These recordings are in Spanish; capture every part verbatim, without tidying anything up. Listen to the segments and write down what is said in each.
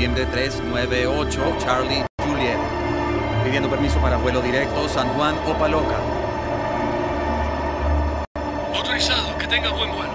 noviembre tres nueve ocho, Charlie Juliet. Pidiendo permiso para vuelo directo, San Juan, Opa-locka. Autorizado, que tenga buen vuelo.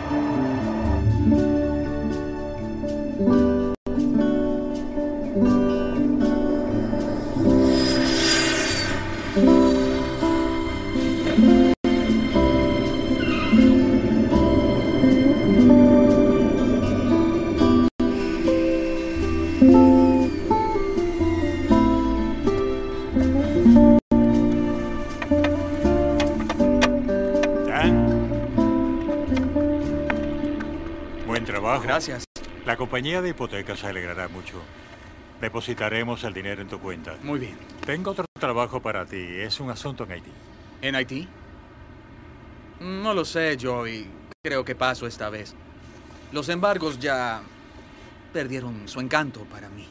Gracias. La compañía de hipotecas se alegrará mucho. Depositaremos el dinero en tu cuenta. Muy bien. Tengo otro trabajo para ti. Es un asunto en Haití. ¿En Haití? No lo sé, Joey. Creo que paso esta vez. Los embargos ya perdieron su encanto para mí.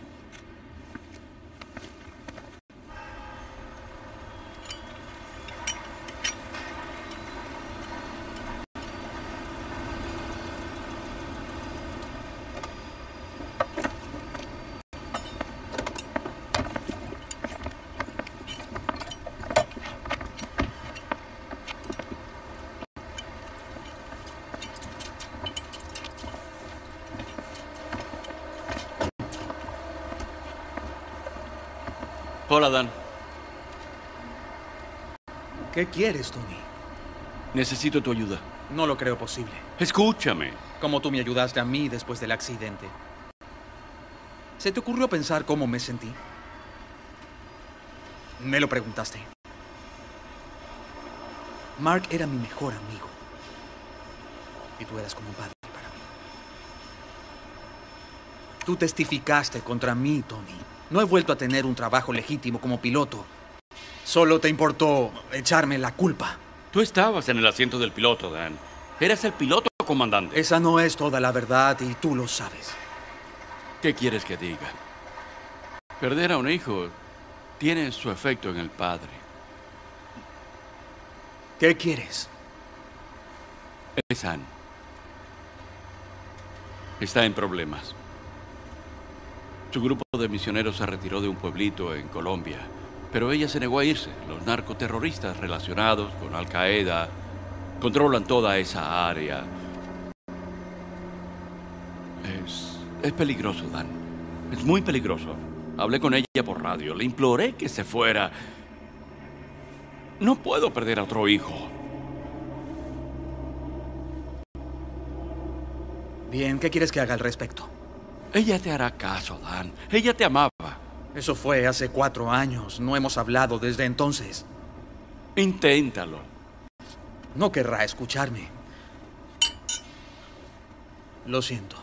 Hola, Dan. ¿Qué quieres, Tony? Necesito tu ayuda. No lo creo posible. Escúchame. Como tú me ayudaste a mí después del accidente. ¿Se te ocurrió pensar cómo me sentí? Me lo preguntaste. Mark era mi mejor amigo. Y tú eras como un padre para mí. Tú testificaste contra mí, Tony. No he vuelto a tener un trabajo legítimo como piloto. Solo te importó echarme la culpa. Tú estabas en el asiento del piloto, Dan. Eras el piloto, comandante. Esa no es toda la verdad y tú lo sabes. ¿Qué quieres que diga? Perder a un hijo tiene su efecto en el padre. ¿Qué quieres? Esan está en problemas. Su grupo de misioneros se retiró de un pueblito en Colombia, pero ella se negó a irse. Los narcoterroristas relacionados con Al-Qaeda controlan toda esa área. Es, es peligroso, Dan. Es muy peligroso. Hablé con ella por radio. Le imploré que se fuera. No puedo perder a otro hijo. Bien, ¿qué quieres que haga al respecto? Ella te hará caso, Dan. Ella te amaba. Eso fue hace cuatro años. No hemos hablado desde entonces. Inténtalo. No querrá escucharme. Lo siento.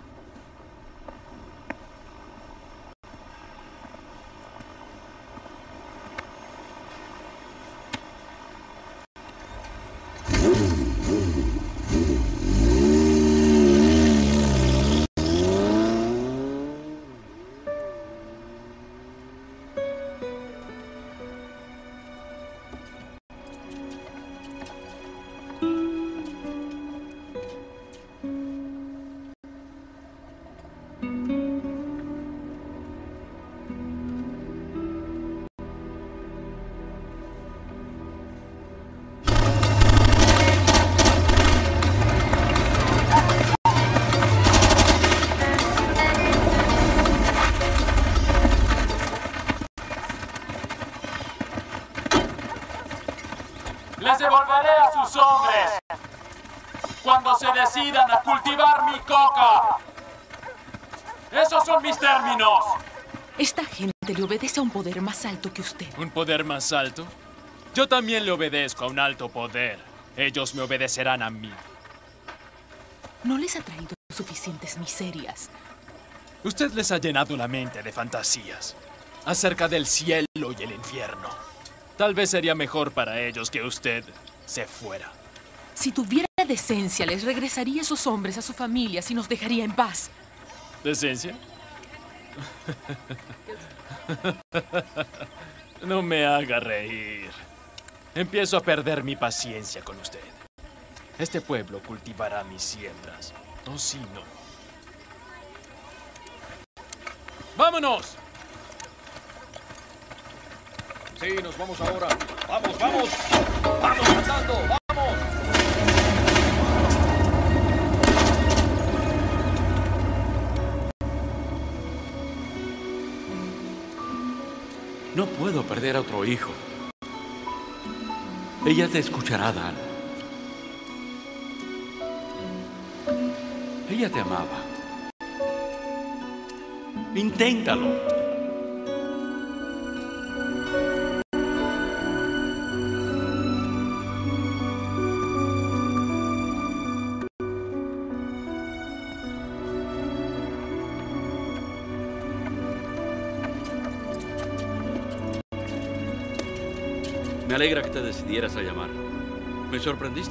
Les devolveré a sus hombres cuando se decidan a cultivar mi coca. Esos son mis términos. Esta gente le obedece a un poder más alto que usted. ¿Un poder más alto? Yo también le obedezco a un alto poder. Ellos me obedecerán a mí. No les ha traído suficientes miserias. Usted les ha llenado la mente de fantasías acerca del cielo y el infierno. Tal vez sería mejor para ellos que usted se fuera. Si tuviera decencia, les regresaría a esos hombres a su familia y nos dejaría en paz. ¿Decencia? No me haga reír. Empiezo a perder mi paciencia con usted. Este pueblo cultivará mis siembras. O si no. ¡Vámonos! Sí, nos vamos ahora. ¡Vamos, vamos! ¡Vamos andando! ¡Vamos! No puedo perder a otro hijo. Ella te escuchará, Dan. Ella te amaba. Inténtalo. Me alegra que te decidieras a llamar. Me sorprendiste.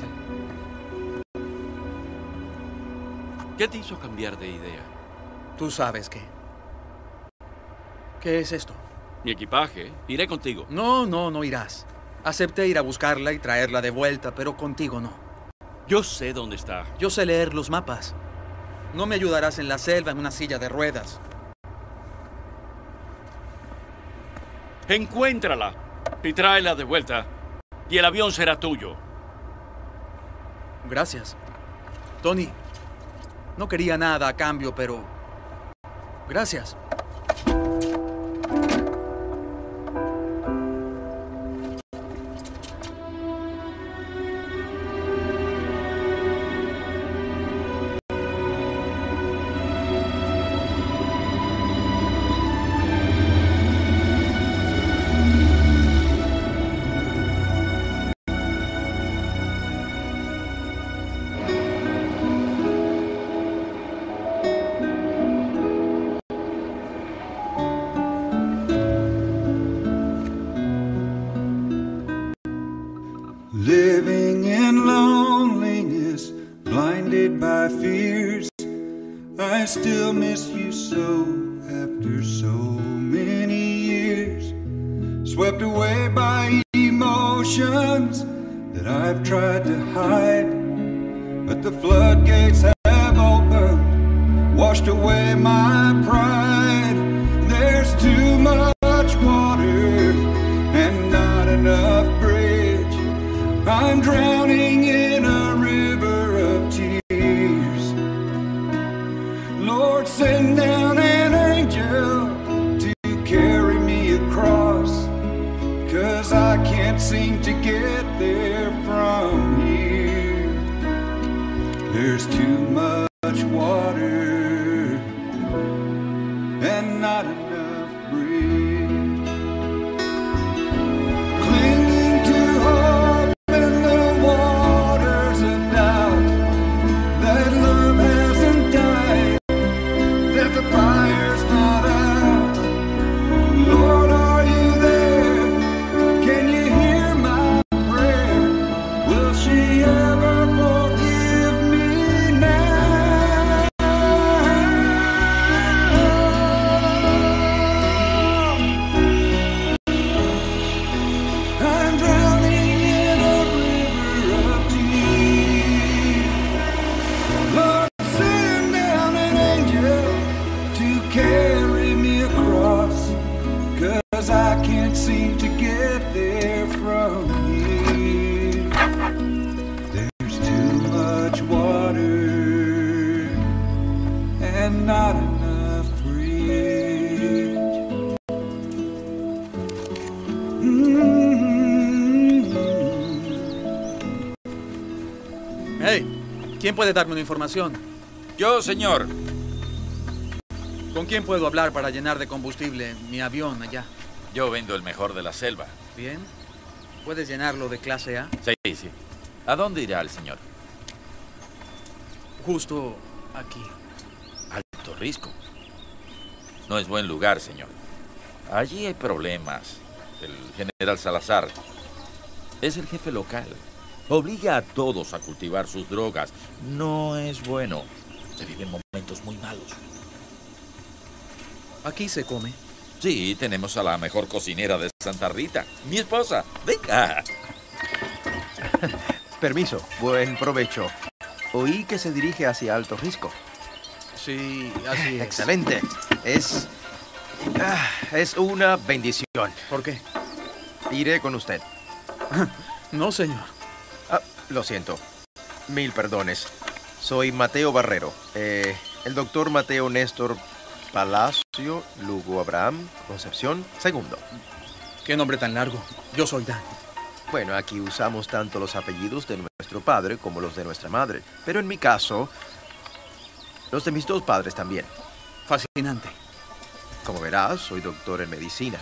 ¿Qué te hizo cambiar de idea? Tú sabes qué. ¿Qué es esto? Mi equipaje. Iré contigo. No, no, no irás. Acepté ir a buscarla y traerla de vuelta, pero contigo no. Yo sé dónde está. Yo sé leer los mapas. No me ayudarás en la selva en una silla de ruedas. Encuéntrala y tráela de vuelta. Y el avión será tuyo. Gracias. Tony, no quería nada a cambio, pero... gracias. Living in loneliness, blinded by fears, I still miss you so after so many years. Swept away by emotions that I've tried to hide, but the floodgates have opened, washed away my pride. There's too much water and not enough bridge. I'm drowning in a river of tears. Lord, send down an angel to carry me across, 'cause I can't seem to get there from here. There's too much water and not enough bridge. Clinging to hope in the waters of doubt, that love hasn't died, that the fire's not out. Lord, are you there? Can you hear my prayer? Will she ever forgive me now? I'm drowning in a river of tears. Lord, send down an angel to carry me across, 'cause I can't seem to get there from here. There's too much water and not enough bridge. Mm-hmm. Hey, ¿quién puede darme una información? Yo, señor. ¿Con quién puedo hablar para llenar de combustible mi avión allá? Yo vendo el mejor de la selva. ¿Bien? ¿Puedes llenarlo de clase A? Sí, sí. ¿A dónde irá el señor? Justo aquí. Alto Risco. No es buen lugar, señor. Allí hay problemas. El general Salazar es el jefe local. Obliga a todos a cultivar sus drogas. No es bueno. Se viven momentos muy malos. Aquí se come. Sí, tenemos a la mejor cocinera de Santa Rita, mi esposa. Venga. Permiso, buen provecho. Oí que se dirige hacia Alto Risco. Sí, así es. Excelente. Es Ah, es una bendición. ¿Por qué? Iré con usted. No, señor. Ah, lo siento. Mil perdones. Soy Mateo Barrero. Eh, el doctor Mateo Néstor Palacio Lugo Abraham Concepción segundo. ¿Qué nombre tan largo? Yo soy Dan. Bueno, aquí usamos tanto los apellidos de nuestro padre como los de nuestra madre. Pero en mi caso, los de mis dos padres también. Fascinante. Como verás, soy doctor en medicina.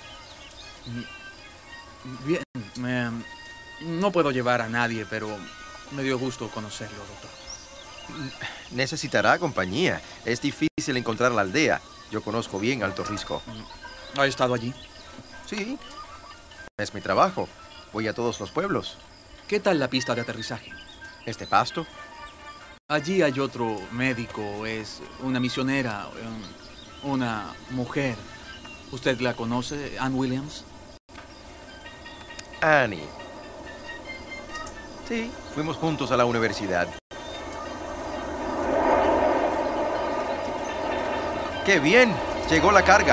Bien, me- no puedo llevar a nadie, pero me dio gusto conocerlo, doctor. Necesitará compañía. Es difícil encontrar la aldea. Yo conozco bien Alto Risco. ¿Ha estado allí? Sí, es mi trabajo. Voy a todos los pueblos. ¿Qué tal la pista de aterrizaje? Este pasto. Allí hay otro médico, es una misionera, um, una mujer. ¿Usted la conoce, Ann Williams? Annie. Sí, fuimos juntos a la universidad. ¡Qué bien! Llegó la carga.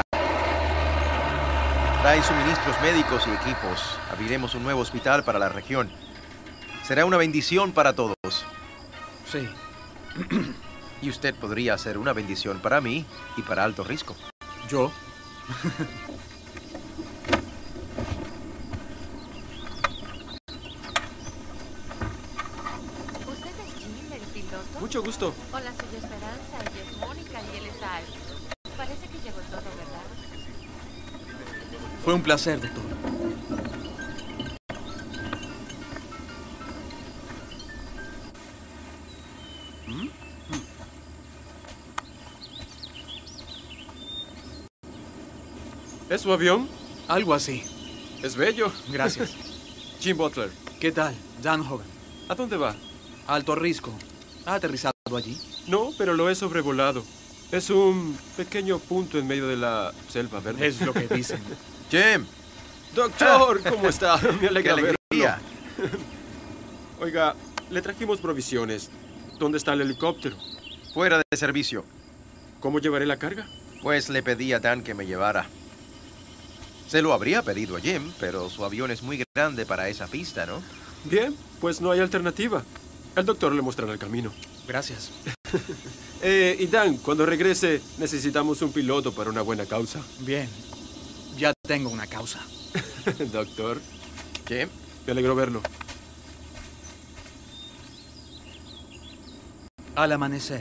Trae suministros médicos y equipos. Abriremos un nuevo hospital para la región. Será una bendición para todos. Sí. Y usted podría ser una bendición para mí y para Alto Risco. ¿Yo? ¿Usted es Jim, el piloto? Mucho gusto. Hola, soy Esperanza, ella es Mónica y él es Al. Parece que llegó todo, ¿verdad? Fue un placer, doctor. ¿Es su avión? Algo así. Es bello. Gracias. Jim Butler. ¿Qué tal? Dan Hogan. ¿A dónde va? Alto Risco. ¿Ha aterrizado allí? No, pero lo he sobrevolado. Es un pequeño punto en medio de la selva verde. Es lo que dicen. Jim, Doctor, ¿cómo está? Me qué alegra verlo. alegría. Oiga, le trajimos provisiones. ¿Dónde está el helicóptero? Fuera de servicio. ¿Cómo llevaré la carga? Pues le pedí a Dan que me llevara. Se lo habría pedido a Jim, pero su avión es muy grande para esa pista, ¿no? Bien, pues no hay alternativa. El doctor le mostrará el camino. Gracias. Eh, y Dan, cuando regrese, necesitamos un piloto para una buena causa. Bien. Ya tengo una causa. Doctor, Jim, me alegro verlo. Al amanecer.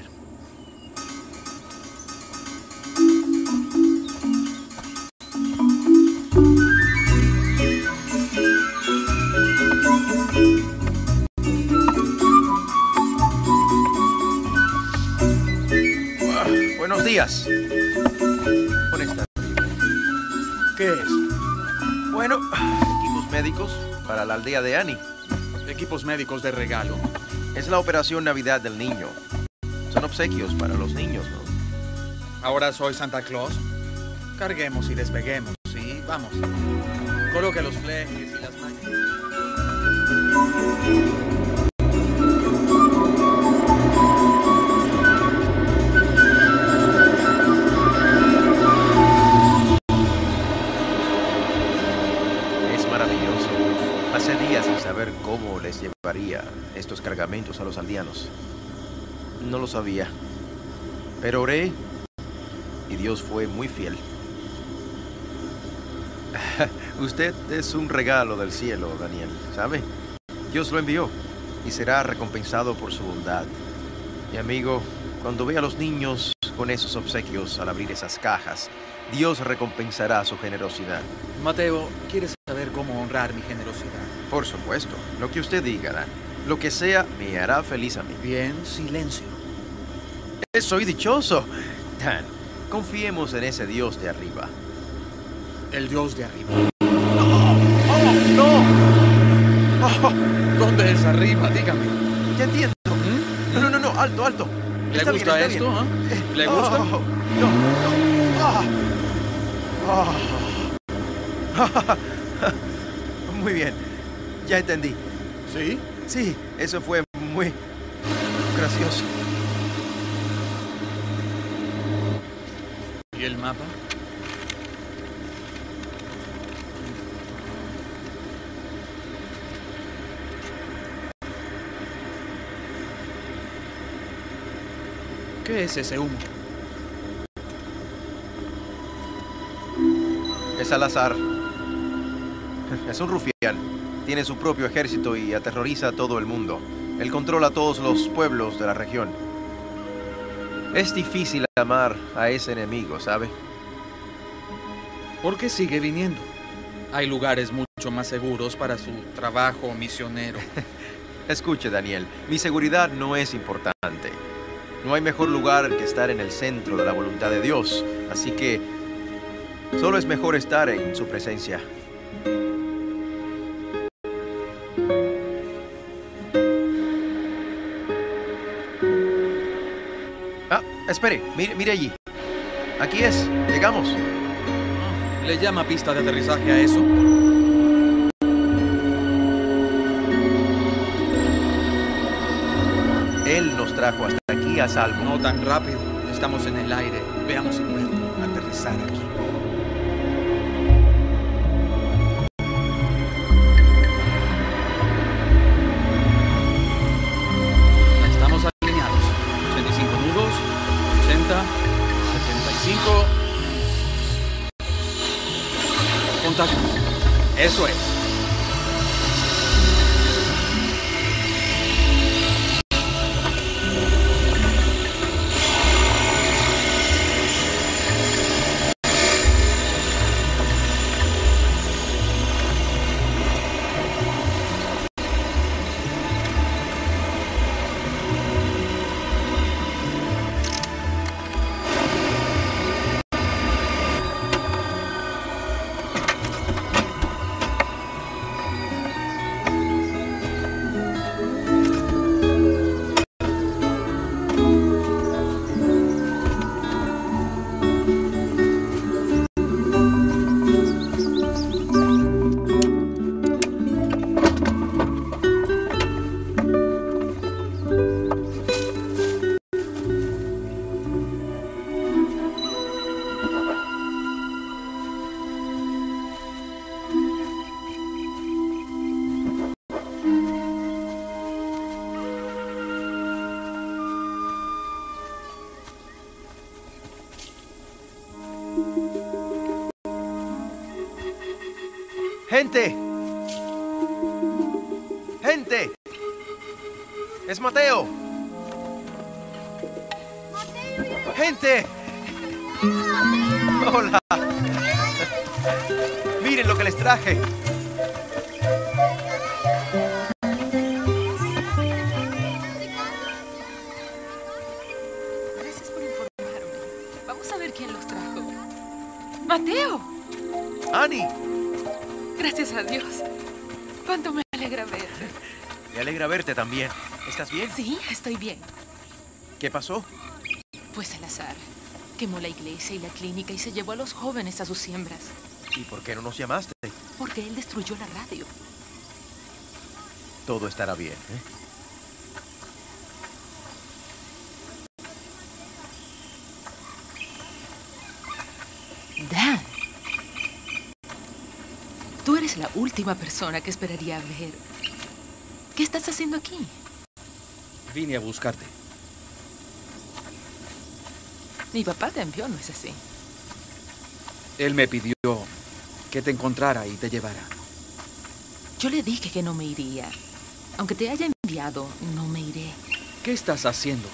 buenos días. Con esta horrible. ¿Qué es? Bueno, equipos médicos para la aldea de Annie. Equipos médicos de regalo. Es la operación Navidad del Niño. Son obsequios para los niños, ¿no? Ahora soy Santa Claus. Carguemos y despeguemos, ¿sí? Vamos. Coloque los flejes y las máquinas. Es maravilloso. Hace días sin saber cómo les llevaría estos cargamentos a los aldeanos. No lo sabía. Pero oré y Dios fue muy fiel. Usted es un regalo del cielo, Daniel, ¿sabe? Dios lo envió y será recompensado por su bondad. Mi amigo, cuando vea a los niños con esos obsequios al abrir esas cajas, Dios recompensará su generosidad. Mateo, ¿quieres saber cómo honrar mi generosidad? Por supuesto, lo que usted diga, Dan. Lo que sea me hará feliz a mí. Bien, silencio. Soy dichoso. Dan, confiemos en ese Dios de arriba. El Dios de arriba. ¡Oh, no! Oh, ¿Dónde es arriba? Dígame. ya entiendo. No, no, no, no, alto, alto. ¿Le Está gusta bien, está esto? bien. ¿Ah? ¿Le Oh, gusta? no, no. Ah. Ah. Muy bien. Ya entendí. ¿Sí? Sí, eso fue muy gracioso. ¿Y el mapa? ¿Qué es ese humo? Es Salazar. Es un rufián. Tiene su propio ejército y aterroriza a todo el mundo. Él controla todos los pueblos de la región. Es difícil amar a ese enemigo, ¿sabe? ¿Por qué sigue viniendo? Hay lugares mucho más seguros para su trabajo misionero. Escuche, Daniel, mi seguridad no es importante. No hay mejor lugar que estar en el centro de la voluntad de Dios. Así que solo es mejor estar en su presencia. Ah, espere, mire, mire allí. Aquí es, llegamos. ¿Le llama pista de aterrizaje a eso? Él nos trajo hasta aquí a salvo. No tan rápido. Estamos en el aire. Veamos si puedo aterrizar aquí. Estamos alineados. ochenta y cinco nudos. ochenta. setenta y cinco. Contacto. Eso es. ¡Gente! ¡Gente! ¡Es Mateo! ¡Gente! ¡Hola! Miren lo que les traje. Gracias por informarme. Vamos a ver quién los trajo. ¡Mateo! ¡Annie! Gracias a Dios. Cuánto me alegra verte. Me alegra verte también. ¿Estás bien? Sí, estoy bien. ¿Qué pasó? Pues Salazar quemó la iglesia y la clínica y se llevó a los jóvenes a sus siembras. ¿Y por qué no nos llamaste? Porque él destruyó la radio. Todo estará bien, ¿eh? Dan. Tú eres la última persona que esperaría ver. ¿Qué estás haciendo aquí? Vine a buscarte. Mi papá te envió, ¿no es así? Él me pidió que te encontrara y te llevara. Yo le dije que no me iría. Aunque te haya enviado, no me iré. ¿Qué estás haciendo?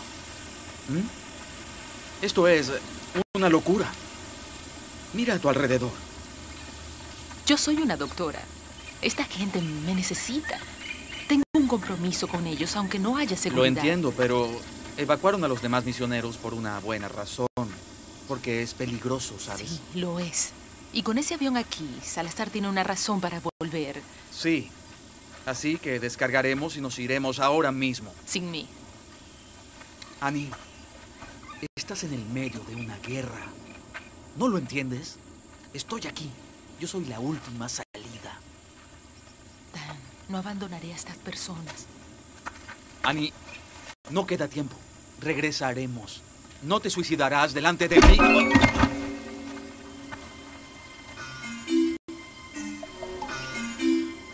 ¿Mm? Esto es una locura. Mira a tu alrededor. Yo soy una doctora. Esta gente me necesita. Tengo un compromiso con ellos, aunque no haya seguridad. Lo entiendo, pero evacuaron a los demás misioneros por una buena razón. Porque es peligroso, ¿sabes? Sí, lo es. Y con ese avión aquí, Salazar tiene una razón para volver. Sí. Así que descargaremos y nos iremos ahora mismo. Sin mí. Annie, estás en el medio de una guerra. ¿No lo entiendes? Estoy aquí. Yo soy la última salida. Dan, no abandonaré a estas personas. Annie, no queda tiempo. Regresaremos. No te suicidarás delante de mí.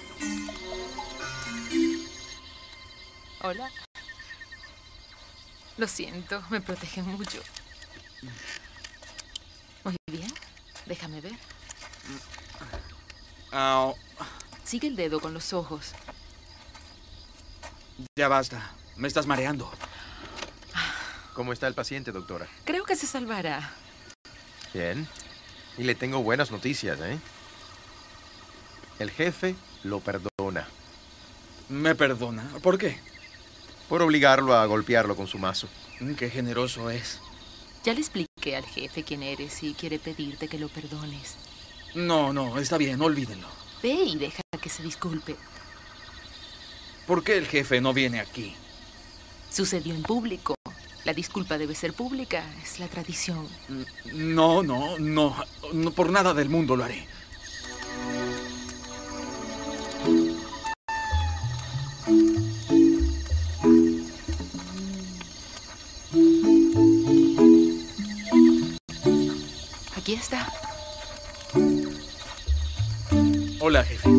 Hola. Lo siento, me protegen mucho. Muy bien, déjame ver. Ah, Sigue el dedo con los ojos. ya basta. Me estás mareando. ¿Cómo está el paciente, doctora? Creo que se salvará. Bien. Y le tengo buenas noticias, ¿eh? El jefe lo perdona ¿Me perdona? ¿Por qué? por obligarlo a golpearlo con su mazo. Mm, Qué generoso es. Ya le expliqué al jefe quién eres y quiere pedirte que lo perdones. No, no, está bien, olvídenlo. Ve y deja que se disculpe. ¿Por qué el jefe no viene aquí? Sucedió en público. La disculpa debe ser pública, es la tradición. No, no, no, no, por nada del mundo lo haré. Aquí está. Hola, jefe.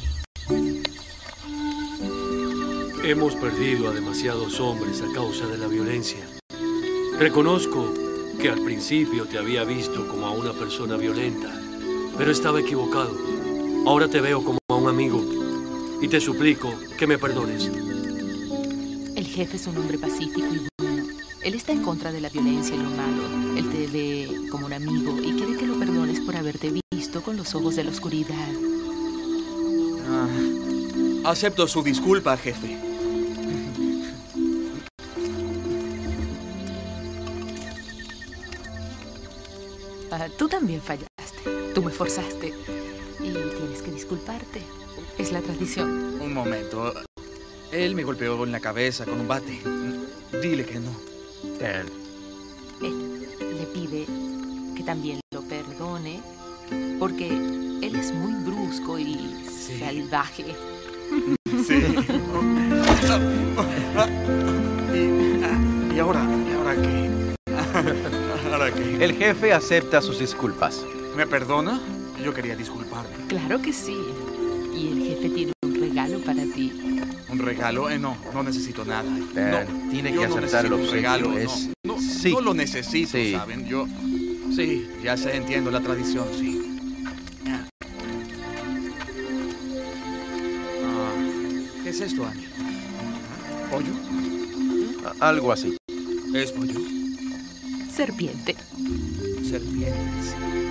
Hemos perdido a demasiados hombres a causa de la violencia. Reconozco que al principio te había visto como a una persona violenta, pero estaba equivocado. Ahora te veo como a un amigo y te suplico que me perdones. El jefe es un hombre pacífico y bueno. Él está en contra de la violencia y lo malo. Él te ve como un amigo y quiere que lo perdones por haberte visto con los ojos de la oscuridad. Ah, acepto su disculpa, jefe. Ah, tú también fallaste. Tú me forzaste. Y tienes que disculparte. Es la tradición. Un momento. Él me golpeó en la cabeza con un bate. Dile que no. Dan, Él le pide que también lo perdone porque él es muy brusco y Sí. salvaje. Sí. ¿Y, y ahora? ¿Y ahora qué? ¿Ahora qué? el jefe acepta sus disculpas. ¿Me perdona? Yo quería disculparme. Claro que sí. Y el jefe tiene un regalo para ti. ¿Un regalo? Eh, no, no necesito nada. Dan, no, tiene yo que no aceptar el necesito un obsequio. regalo. Es- No, no, sí. no lo necesito, Sí. ¿saben? Yo... Sí, ya sé, entiendo la tradición, sí. Ah. Ah, ¿qué es esto, Annie? ¿Pollo? A- Algo así. ¿Es pollo? Serpiente. Serpientes.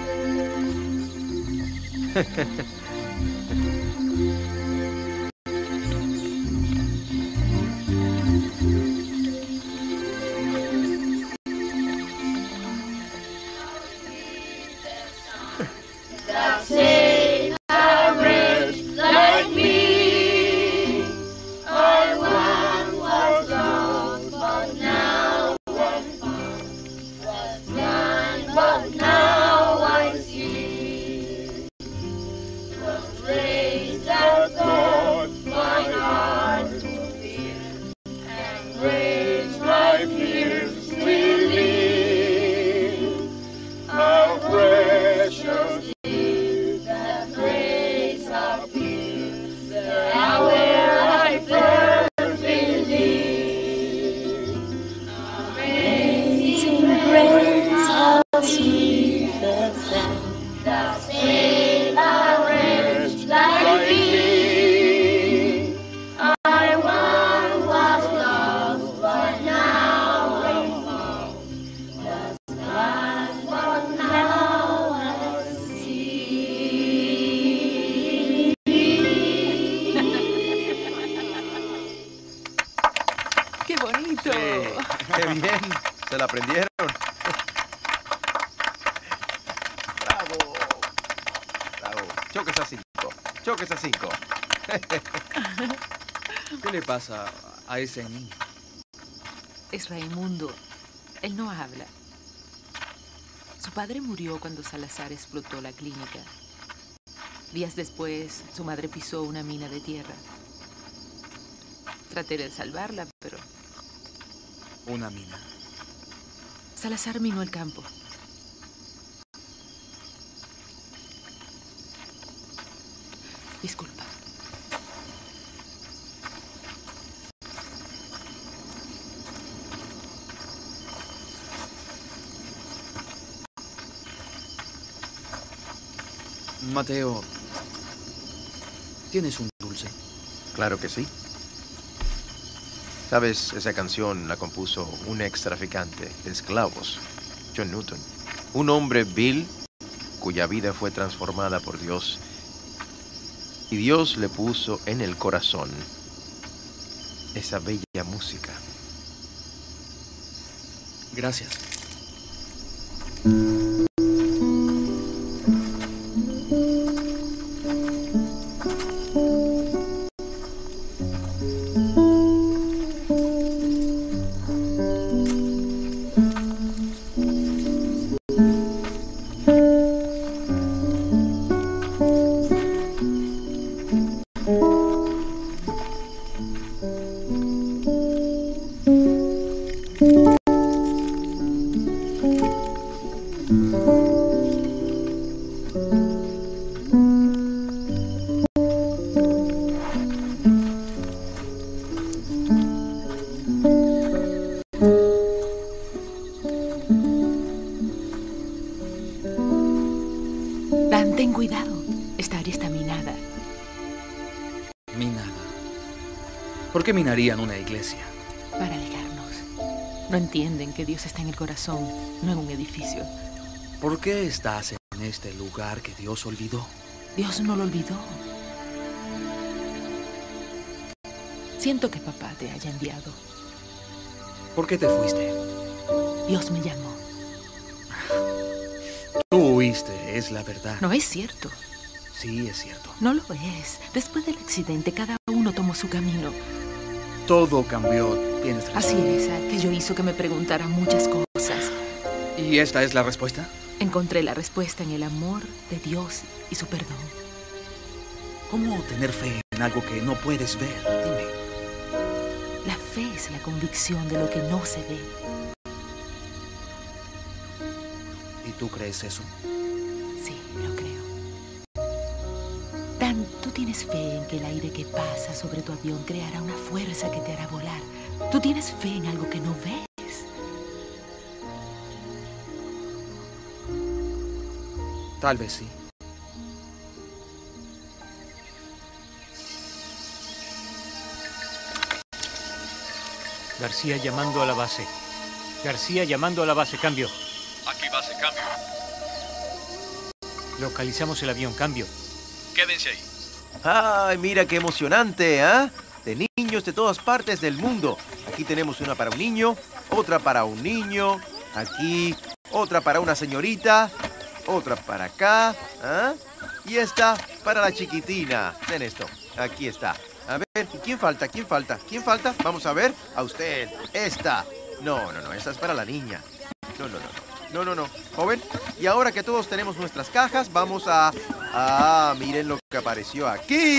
¡Qué bonito! Qué bien. Se la aprendieron. Bravo. Bravo. Choques a cinco. Choques a cinco. ¿Qué le pasa a ese niño? Es Raimundo. Él no habla. Su padre murió cuando Salazar explotó la clínica. Días después, su madre pisó una mina de tierra. Traté de salvarla, pero Una mina. Salazar minó el campo. Disculpa. Mateo, ¿tienes un dulce? Claro que sí. Sabes, esa canción la compuso un ex traficante de esclavos, John Newton. Un hombre vil cuya vida fue transformada por Dios. Y Dios le puso en el corazón esa bella música. Gracias. Dan, ten cuidado. Esta área está minada. Minada. ¿Por qué minarían una iglesia? Para alejarnos. No entienden que Dios está en el corazón, no en un edificio. ¿Por qué estás en este lugar que Dios olvidó? Dios no lo olvidó. Siento que papá te haya enviado. ¿Por qué te fuiste? Dios me llamó. Tú huiste, es la verdad. No es cierto. Sí, es cierto. No lo es. Después del accidente, cada uno tomó su camino. Todo cambió, tienes razón. Así es, aquello hizo que me preguntara muchas cosas. ¿Y esta es la respuesta? Encontré la respuesta en el amor de Dios y su perdón. ¿Cómo tener fe en algo que no puedes ver? Dime. La fe es la convicción de lo que no se ve. ¿Y tú crees eso? Sí, lo creo. Dan, tú tienes fe en que el aire que pasa sobre tu avión creará una fuerza que te hará volar. Tú tienes fe en algo que no ves. Tal vez sí. García llamando a la base. García llamando a la base. Cambio. Aquí base, cambio. Localizamos el avión. Cambio. Quédense ahí. ¡Ay, mira qué emocionante! ¿Ah? De niños de todas partes del mundo. Aquí tenemos una para un niño, otra para un niño, aquí otra para una señorita, otra para acá, ¿ah? Y esta para la chiquitina. Ven esto, aquí está. A ver, ¿quién falta? ¿Quién falta? ¿Quién falta? Vamos a ver. A usted. Esta. No, no, no, esta es para la niña. No, no, no. No, no, no. Joven, y ahora que todos tenemos nuestras cajas, vamos a... Ah, miren lo que apareció aquí.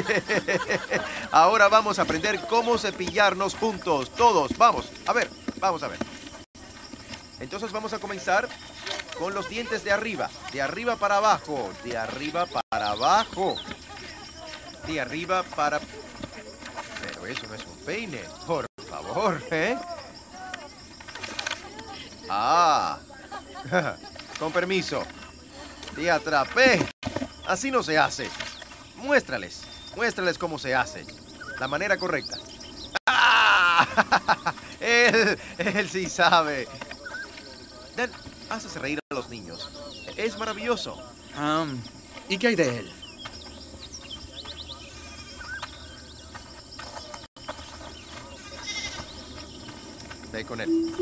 Ahora vamos a aprender cómo cepillarnos juntos, todos. Vamos, a ver, vamos a ver. Entonces vamos a comenzar con los dientes de arriba. De arriba para abajo, de arriba para abajo. De arriba para... Pero eso no es un peine, por favor, ¿eh? Ah, con permiso. Te atrapé. Así no se hace. Muéstrales, muéstrales cómo se hace. La manera correcta. ¡Ah! Él, él sí sabe. Dan, haces reír a los niños. Es maravilloso. Um, ¿Y qué hay de él? Ve con él.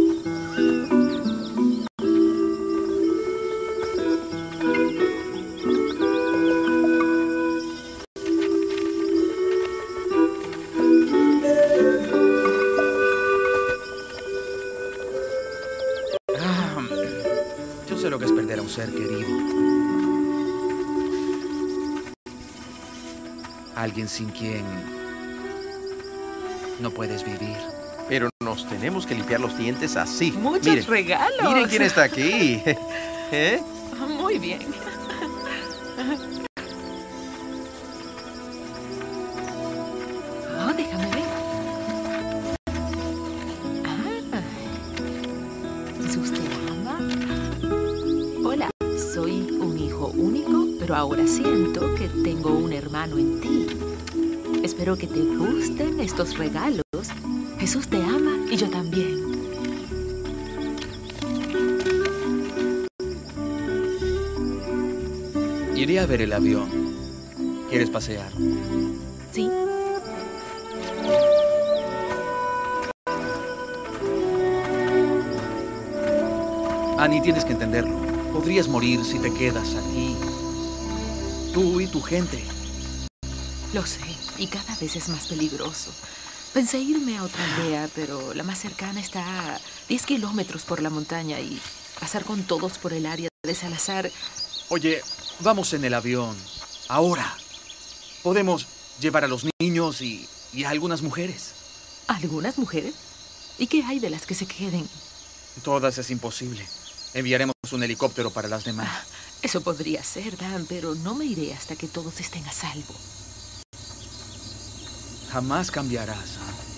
Ah, yo sé lo que es perder a un ser querido. Alguien sin quien no puedes vivir. Pero nos tenemos que limpiar los dientes así. Muchos miren, regalos. Miren quién está aquí. ¿Eh? Muy bien. Oh, déjame ver. Ah. ¿Es usted ama? Hola, soy un hijo único, pero ahora siento que tengo un hermano en ti. Espero que te gusten estos regalos. Jesús te ama y yo también. Iré a ver el avión. ¿Quieres pasear? Sí. Annie, tienes que entenderlo. Podrías morir si te quedas aquí. Tú y tu gente. Lo sé, y cada vez es más peligroso. Pensé irme a otra aldea, pero la más cercana está a diez kilómetros por la montaña y pasar con todos por el área de Salazar. Oye, vamos en el avión. Ahora. Podemos llevar a los niños y, y a algunas mujeres. ¿Algunas mujeres? ¿Y qué hay de las que se queden? Todas es imposible. Enviaremos un helicóptero para las demás. Ah, eso podría ser, Dan, pero no me iré hasta que todos estén a salvo. Jamás cambiarás.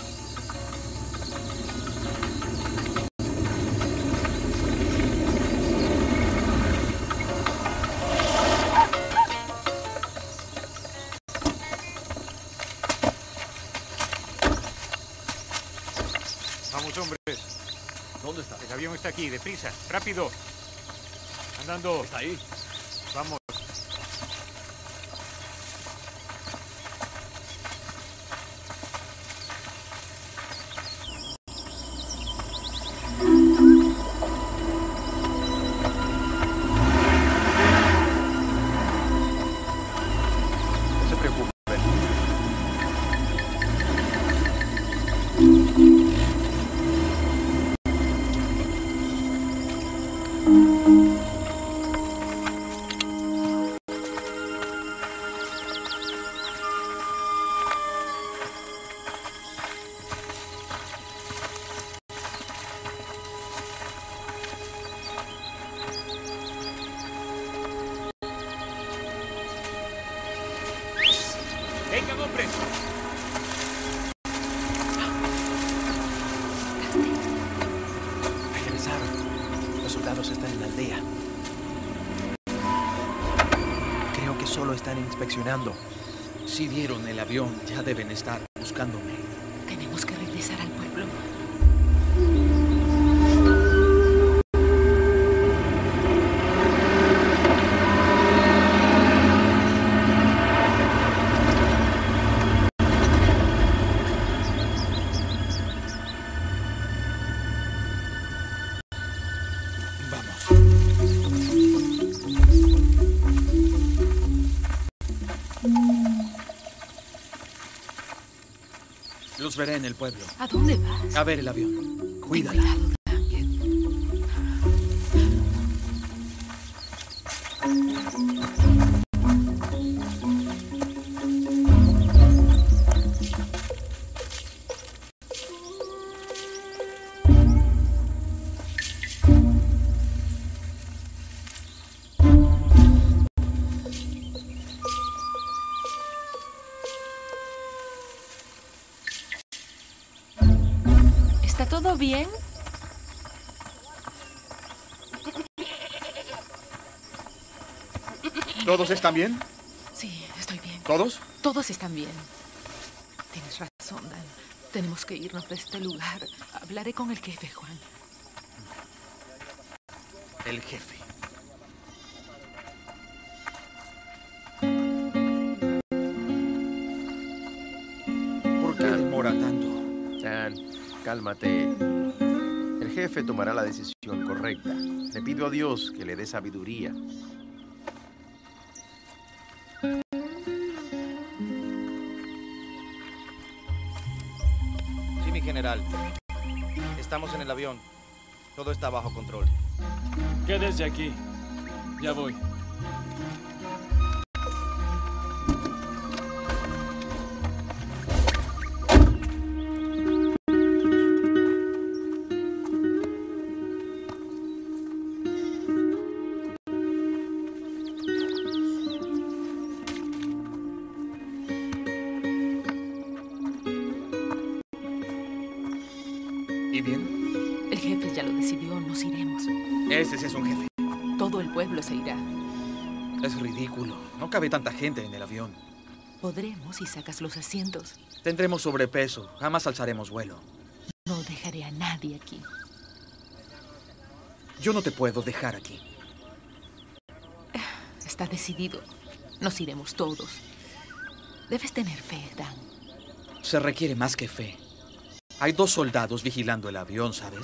Vamos, hombres. ¿Dónde está? El avión está aquí, deprisa, rápido. Andando. Está ahí. Vamos. No se preocupen. Vengan, hombres. Regresaron. Los soldados están en la aldea. Creo que solo están inspeccionando. Si vieron el avión, ya deben estar buscándome. Tenemos que regresar al pueblo. Los veré en el pueblo. ¿A dónde vas? A ver el avión. Cuídala. Ten cuidado también. ¿Está todo bien? ¿Todos están bien? Sí, estoy bien. ¿Todos? Todos están bien. Tienes razón, Dan. Tenemos que irnos de este lugar. Hablaré con el jefe, Juan. El jefe. ¿Por qué demora tanto? Dan, cálmate. El jefe tomará la decisión correcta. Le pido a Dios que le dé sabiduría. Sí, mi general. Estamos en el avión. Todo está bajo control. Quédese aquí. Ya voy. ¿Y bien? El jefe ya lo decidió, nos iremos. Ese sí es un jefe. Todo el pueblo se irá. Es ridículo. No cabe tanta gente en el avión. Podremos si sacas los asientos. Tendremos sobrepeso. Jamás alzaremos vuelo. No dejaré a nadie aquí. Yo no te puedo dejar aquí. Está decidido. Nos iremos todos. Debes tener fe, Dan. Se requiere más que fe. Hay dos soldados vigilando el avión, ¿sabes?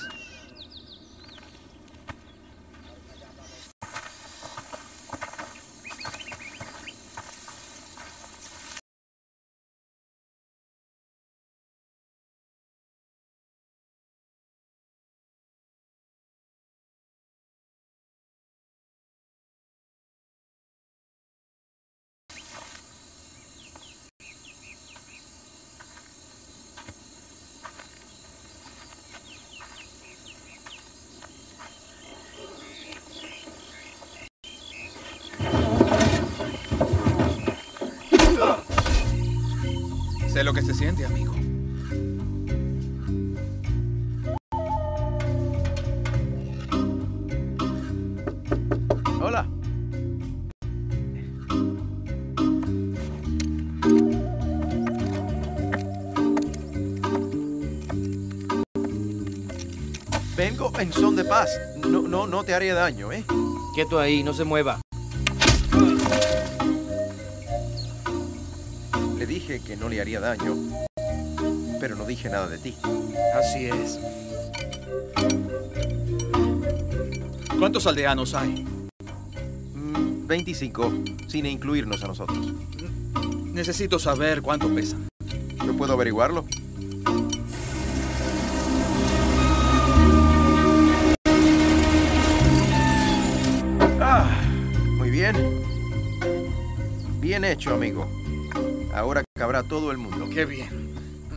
Sé lo que se siente, amigo. Hola. Vengo en son de paz. No, no, no te haré daño, ¿eh? Quieto ahí, no se mueva. Le dije que no le haría daño, pero no dije nada de ti. Así es. ¿Cuántos aldeanos hay? Mm, veinticinco, sin incluirnos a nosotros. Necesito saber cuánto pesan. ¿Yo puedo averiguarlo? Ah, muy bien. Bien hecho, amigo. Ahora cabrá todo el mundo. Qué bien.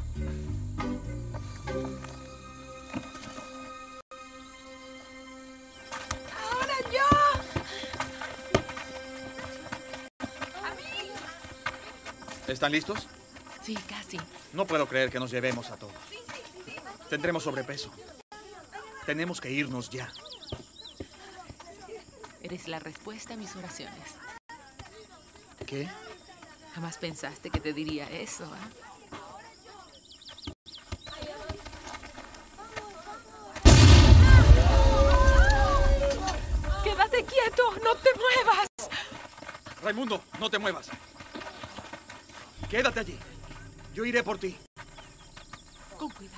¡Ahora yo! ¡A mí! ¿Están listos? Sí, casi. No puedo creer que nos llevemos a todos. Tendremos sobrepeso. Tenemos que irnos ya. Eres la respuesta a mis oraciones. ¿Qué? Jamás pensaste que te diría eso, ¿eh? ¡Quédate quieto! ¡No te muevas! Raimundo, no te muevas. Quédate allí. Yo iré por ti. Con cuidado.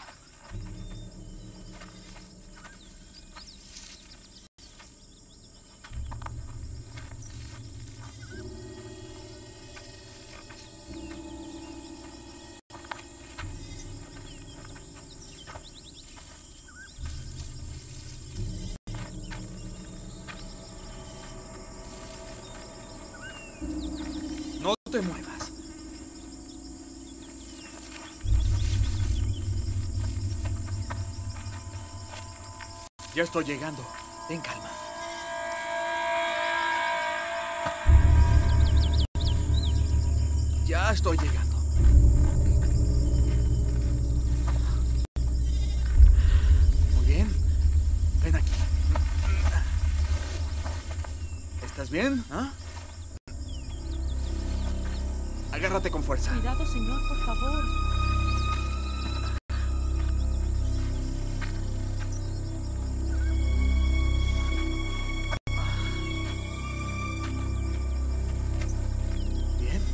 No te muevas. Ya estoy llegando. Ten calma. Ya estoy llegando. Muy bien. Ven aquí. ¿Estás bien? ¿Ah? Agárrate con fuerza. Cuidado, señor, por favor. Bien.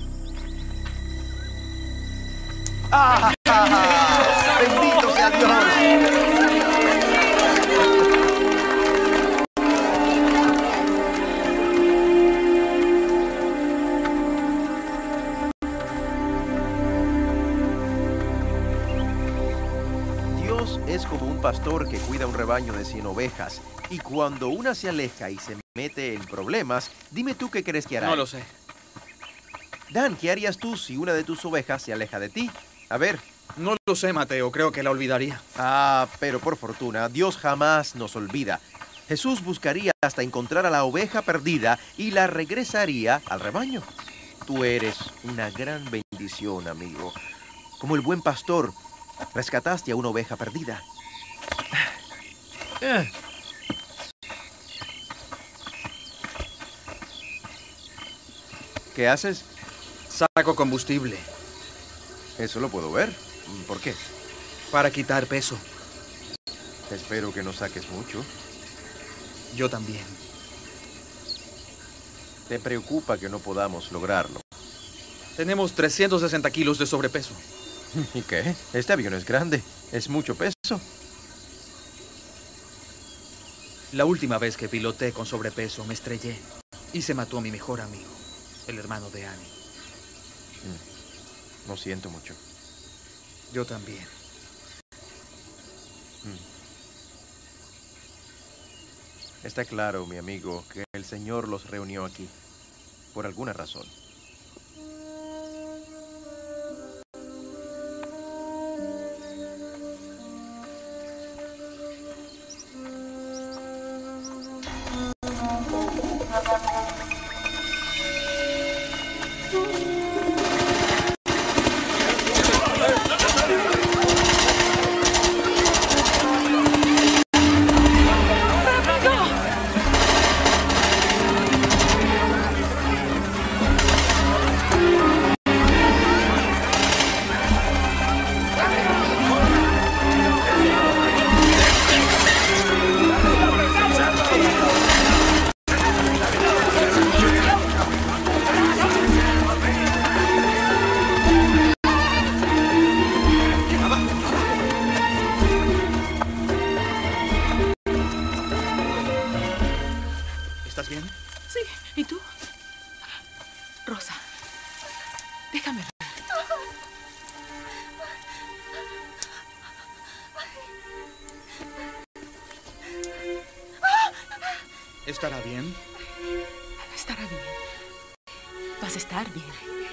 ¡Ah! ¡Bendito sea Dios! Es como un pastor que cuida un rebaño de cien ovejas, y cuando una se aleja y se mete en problemas, dime tú qué crees que hará. No lo sé. Dan, ¿qué harías tú si una de tus ovejas se aleja de ti? A ver. No lo sé, Mateo. Creo que la olvidaría. Ah, pero por fortuna, Dios jamás nos olvida. Jesús buscaría hasta encontrar a la oveja perdida y la regresaría al rebaño. Tú eres una gran bendición, amigo. Como el buen pastor, rescataste a una oveja perdida. ¿Qué haces? Saco combustible. Eso lo puedo ver. ¿Por qué? Para quitar peso. Espero que no saques mucho. Yo también. ¿Te preocupa que no podamos lograrlo? Tenemos trescientos sesenta kilos de sobrepeso. ¿Y qué? Este avión es grande. Es mucho peso. La última vez que piloté con sobrepeso me estrellé y se mató a mi mejor amigo, el hermano de Annie. Mm. Lo siento mucho. Yo también. Mm. Está claro, mi amigo, que el Señor los reunió aquí por alguna razón. ¿Estás bien? Sí, ¿y tú? Rosa, déjame ver. ¿Estará bien? Estará bien. Vas a estar bien.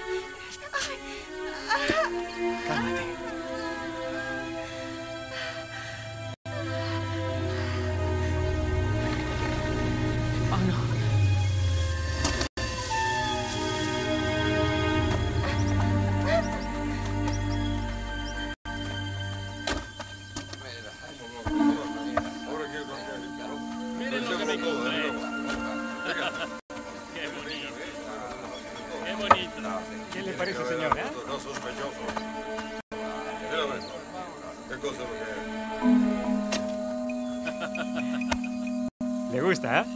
Cálmate. Oh, no. Miren lo que me encontré. Qué bonito. Qué bonito. ¿Qué le parece, señor? ¿Eh? No sospechoso. Mírame. ¿Qué cosa lo que ¿Le gusta, eh?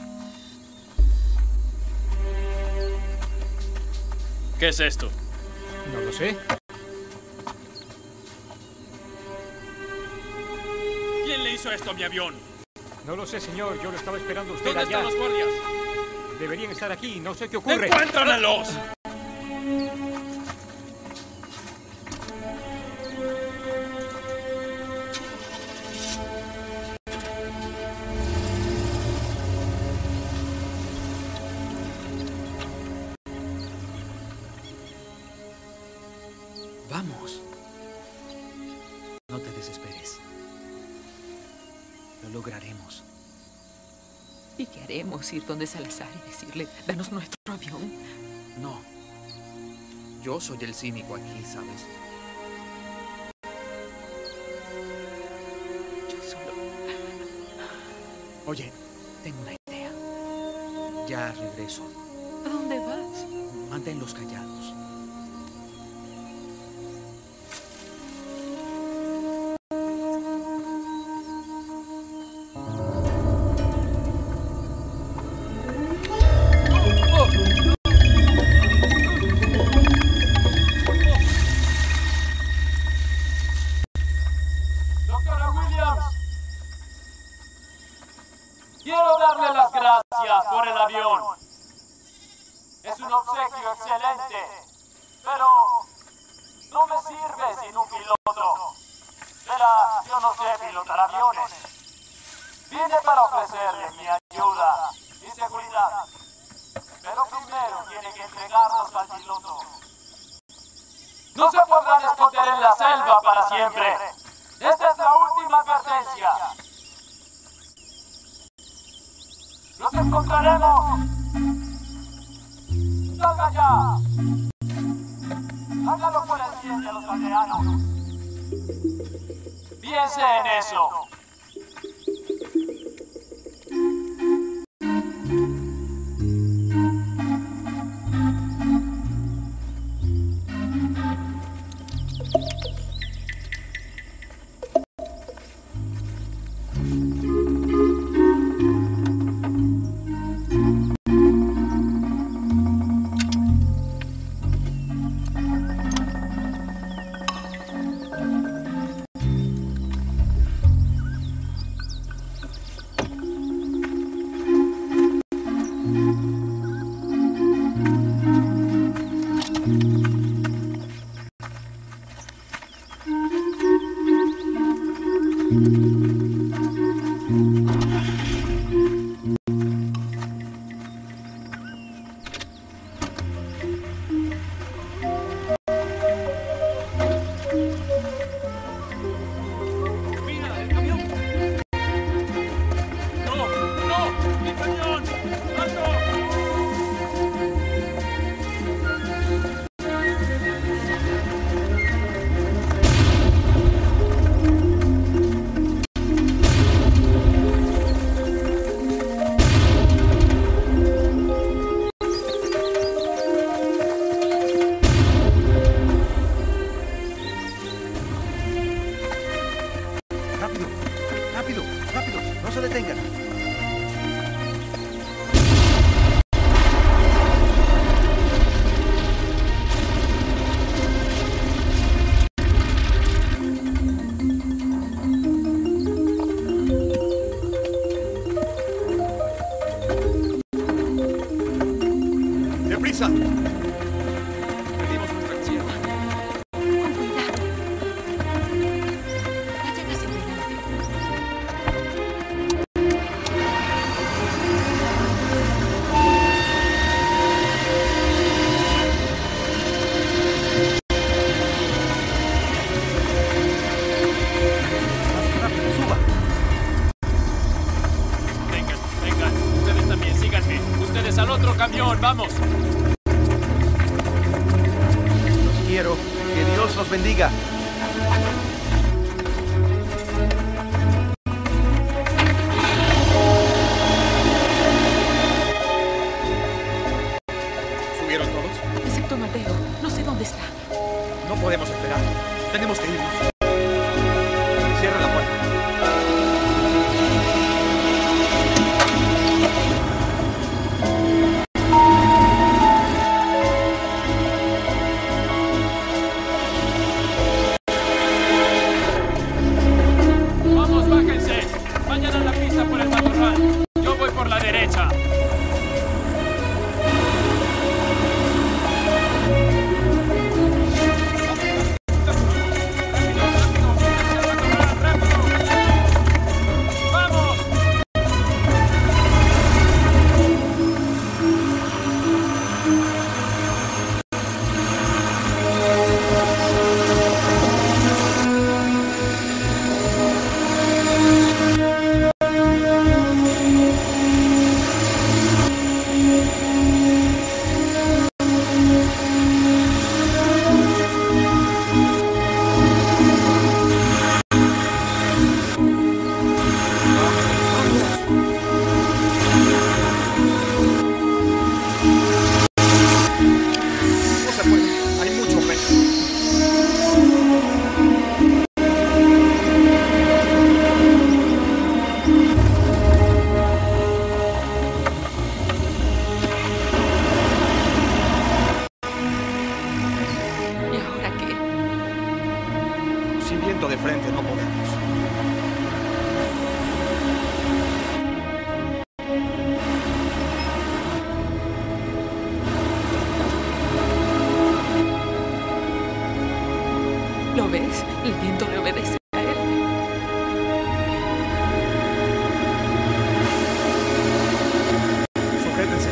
¿Qué es esto? No lo sé. ¿Quién le hizo esto a mi avión? No lo sé, señor. Yo lo estaba esperando a usted ¿Dónde allá. están los guardias? Deberían estar aquí. No sé qué ocurre. ¡Encuéntramelos! Vamos. No te desesperes. Lo lograremos. ¿Y qué haremos? ¿Ir donde Salazar y decirle, danos nuestro avión? No. Yo soy el cínico aquí, ¿sabes? Yo solo... Oye, tengo una idea. Ya regreso. ¿A dónde vas? Manténlos callados. Doctora Williams, quiero darle las gracias por el avión. Es un obsequio excelente, pero no me sirve sin un piloto. Verá, yo no sé pilotar aviones. Vine para ofrecerle mi ayuda y seguridad, pero primero tiene que entregarnos al piloto. No se podrán esconder en la selva para siempre. Esta es la última advertencia. ¡Los encontraremos! ¡Salga ya! Hágalo por el bien de los aldeanos. Piense en eso. ¡Vamos! Los quiero. Que Dios los bendiga. ¿Subieron todos? Excepto Mateo. No sé dónde está. No podemos esperar. Tenemos que irnos. Cierra la puerta. De frente no podemos. ¿Lo ves? El viento le obedece a él. Sujétense.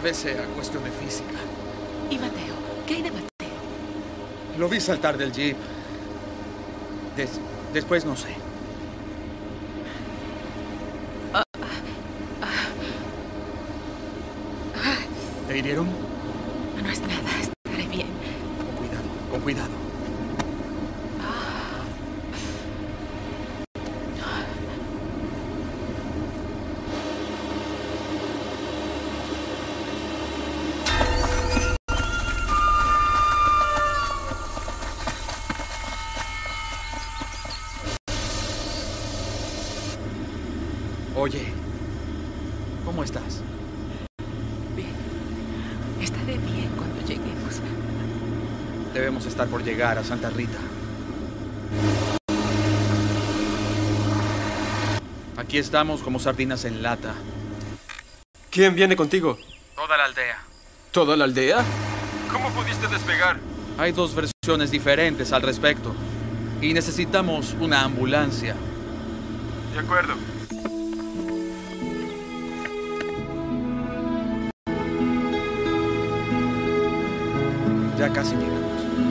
vez sea cuestión de física. ¿Y Mateo? ¿Qué hay de Mateo? Lo vi saltar del jeep. Des- después no sé. Ah, ah, ah. ¿Te hirieron? No es nada, estaré bien. Con cuidado, con cuidado. Oye, ¿cómo estás? Bien. Estaré bien cuando lleguemos. Debemos estar por llegar a Santa Rita. Aquí estamos como sardinas en lata. ¿Quién viene contigo? Toda la aldea. ¿Toda la aldea? ¿Cómo pudiste despegar? Hay dos versiones diferentes al respecto. Y necesitamos una ambulancia. De acuerdo. Ya casi llegamos.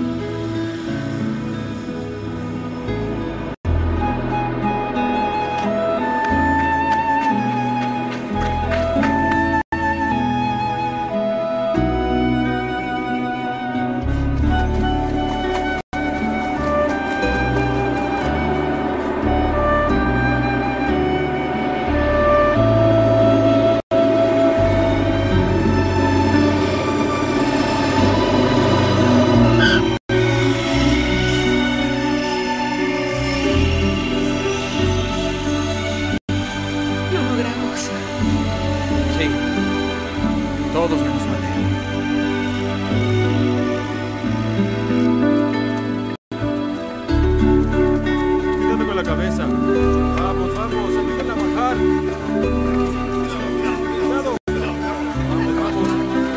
Todos menos Mateo. Cuidado con la cabeza. Vamos, vamos, ayúdenla a bajar. Cuidado. Vamos,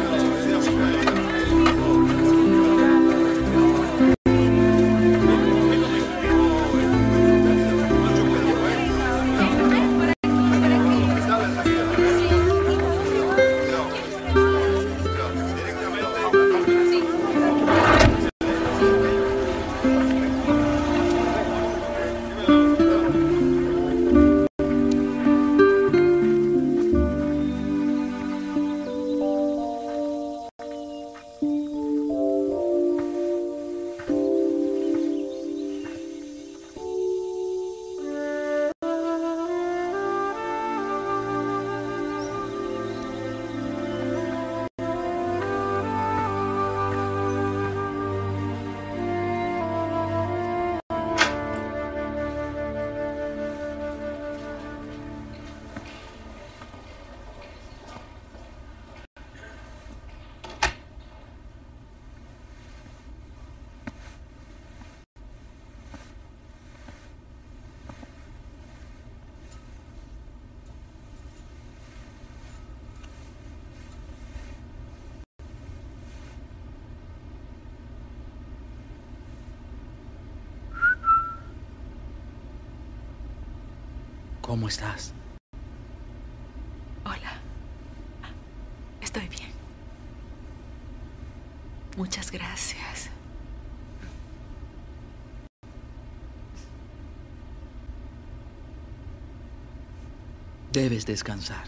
¿Cómo estás? Hola. Estoy bien. Muchas gracias. Debes descansar.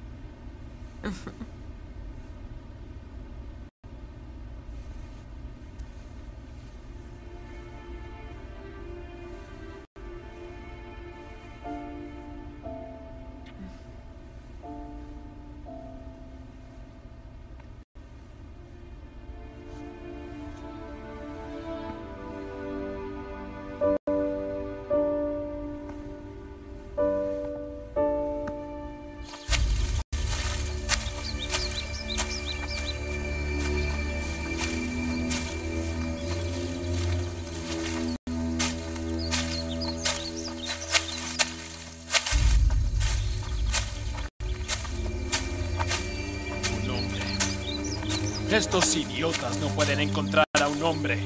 Estos idiotas no pueden encontrar a un hombre.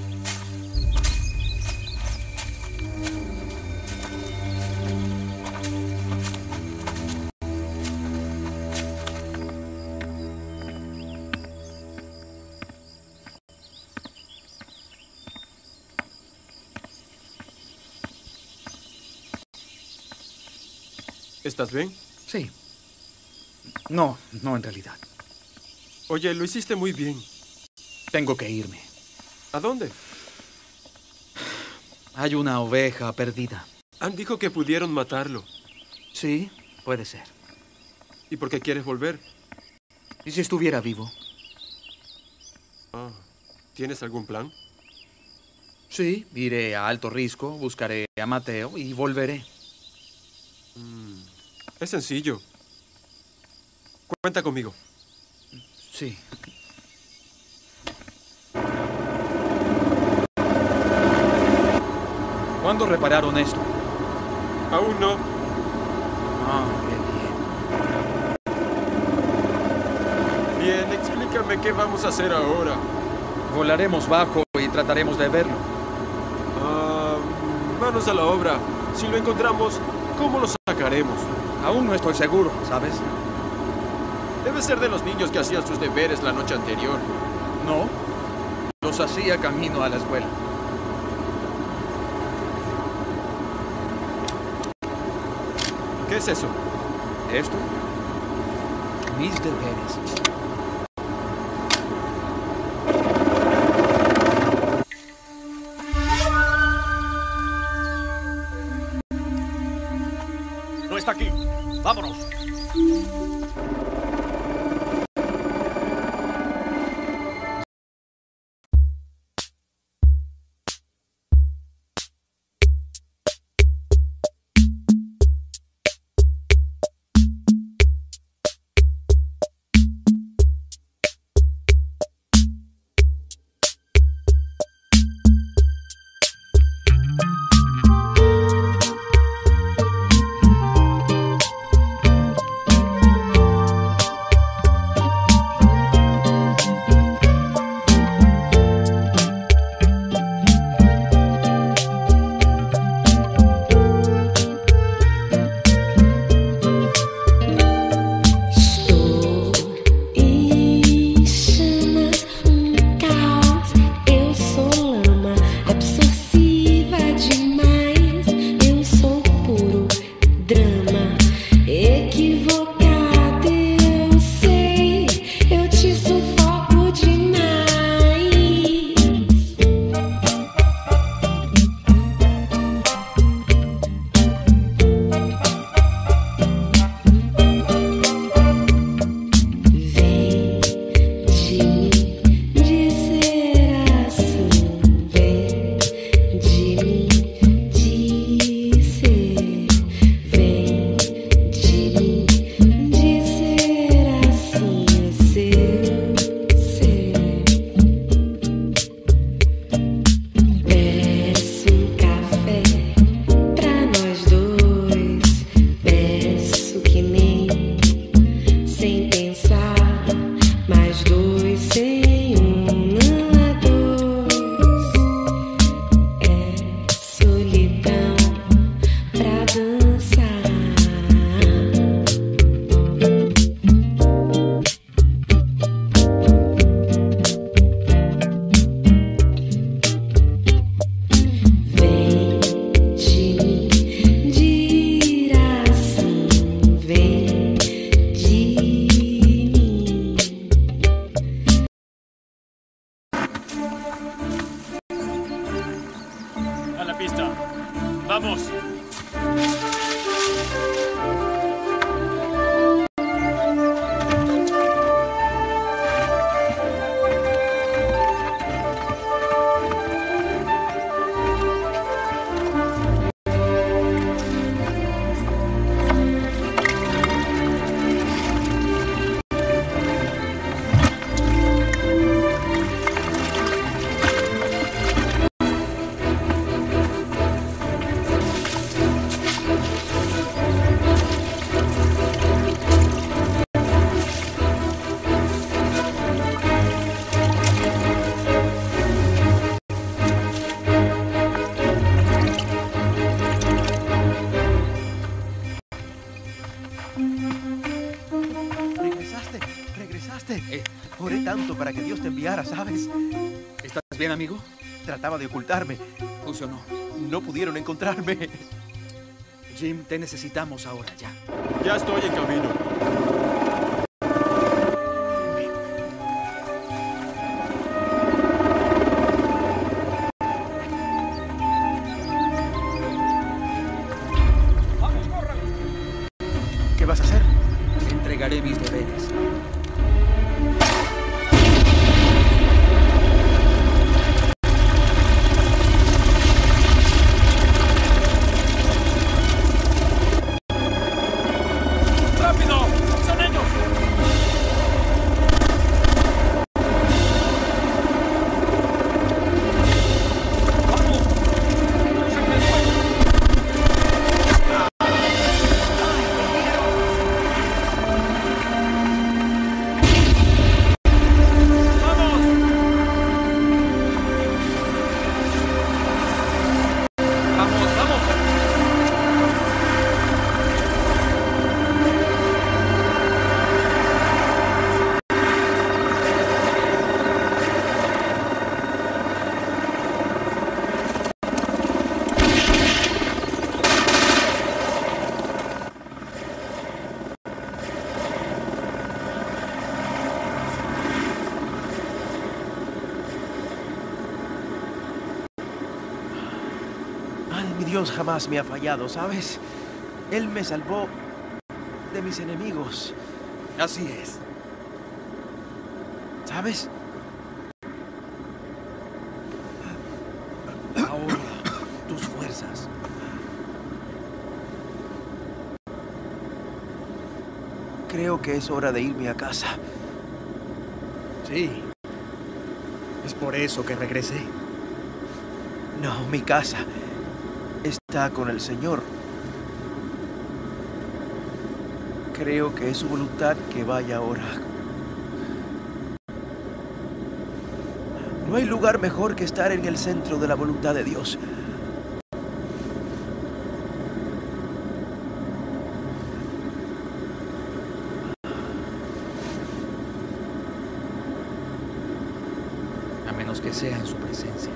¿Estás bien? Sí. No, no en realidad. Oye, lo hiciste muy bien. Tengo que irme. ¿A dónde? Hay una oveja perdida. Han dicho que pudieron matarlo. Sí, puede ser. ¿Y por qué quieres volver? ¿Y si estuviera vivo? Ah, ¿tienes algún plan? Sí, iré a Alto Risco, buscaré a Mateo y volveré. Mm, es sencillo. Cuenta conmigo. Sí. ¿Cuándo repararon esto? Aún no. Ah, qué bien. Bien, explícame qué vamos a hacer ahora. Volaremos bajo y trataremos de verlo. Ah, manos a la obra. Si lo encontramos, ¿cómo lo sacaremos? Aún no estoy seguro, ¿sabes? Debe ser de los niños que hacían sus deberes la noche anterior. No, los hacía camino a la escuela. ¿Qué es eso? ¿Esto? Mis deberes. No está aquí. Vámonos. Oré tanto para que Dios te enviara, ¿sabes? ¿Estás bien, amigo? Trataba de ocultarme. Funcionó. No pudieron encontrarme. Jim, te necesitamos ahora ya. Ya estoy en camino. ¿Qué vas a hacer? Entregaré mis deberes. Dios jamás me ha fallado, ¿sabes? Él me salvó de mis enemigos. Así es. ¿Sabes? Ahora, tus fuerzas. Creo que es hora de irme a casa. Sí. Es por eso que regresé. No, mi casa está con el Señor. Creo que es su voluntad que vaya ahora. No hay lugar mejor que estar en el centro de la voluntad de Dios. A menos que sea en su presencia.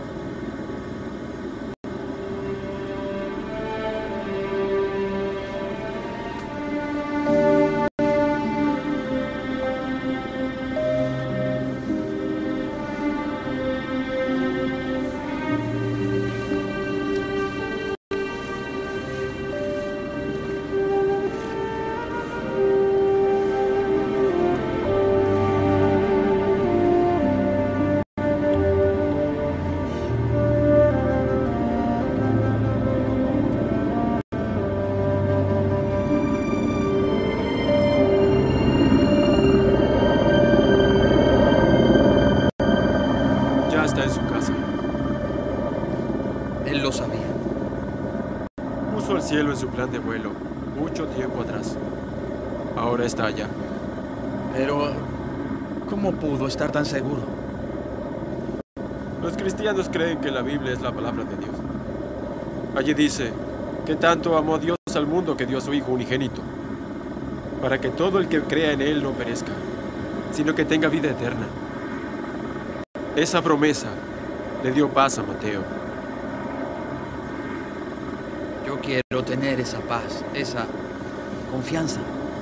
Está en su casa. Él lo sabía. Puso el cielo en su plan de vuelo mucho tiempo atrás. Ahora está allá. Pero, ¿cómo pudo estar tan seguro? Los cristianos creen que la Biblia es la palabra de Dios. Allí dice que tanto amó Dios al mundo que dio a su Hijo unigénito, para que todo el que crea en Él no perezca, sino que tenga vida eterna. Esa promesa le dio paz a Mateo. Yo quiero tener esa paz, esa confianza.